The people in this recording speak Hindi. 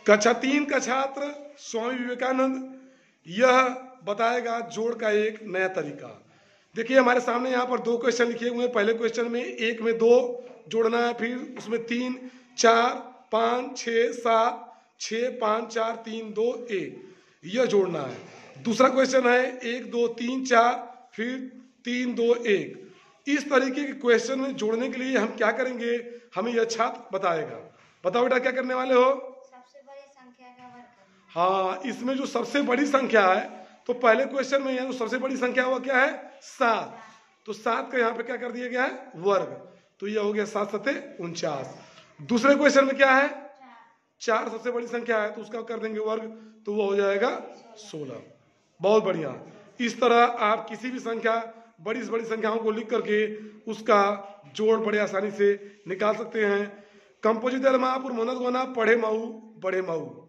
कक्षा 3 का छात्र स्वामी विवेकानंद यह बताएगा जोड़ का एक नया तरीका। देखिए हमारे सामने यहाँ पर 2 क्वेश्चन लिखे हुए हैं। पहले क्वेश्चन में एक में 2 जोड़ना है, फिर उसमें 3 4 5 6 7 6 5 4 3 2 1 यह जोड़ना है। दूसरा क्वेश्चन है 1 2 3 4 फिर 3 2 1। इस तरीके के क्वेश्चन में जोड़ने के लिए हम क्या करेंगे, हमें यह छात्र बताएगा। बताओ बेटा क्या करने वाले हो? सबसे बड़ी संख्या का वर्ग करना। हाँ, इसमें जो सबसे बड़ी संख्या है, तो पहले क्वेश्चन में जो सबसे बड़ी संख्या हुआ क्या है 7, तो 7 का यहाँ पे क्या कर दिया गया है वर्ग, तो यह हो गया 7 7 49। दूसरे क्वेश्चन में क्या है 4 सबसे बड़ी संख्या है, तो उसका कर देंगे वर्ग, तो वो हो जाएगा 16। बहुत बढ़िया। इस तरह आप किसी भी संख्या बड़ी से बड़ी संख्याओं को लिख करके उसका जोड़ बड़े आसानी से निकाल सकते हैं। कंपोजिट महापुर मोहनत गोना पढ़े मऊ बड़े मऊ।